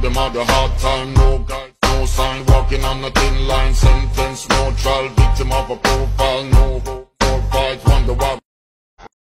them had a hard time. No guide, no sign, walking on a thin line. Sentence, no trial, victim of a profile. No